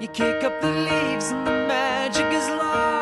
You kick up the leaves and the magic is lost.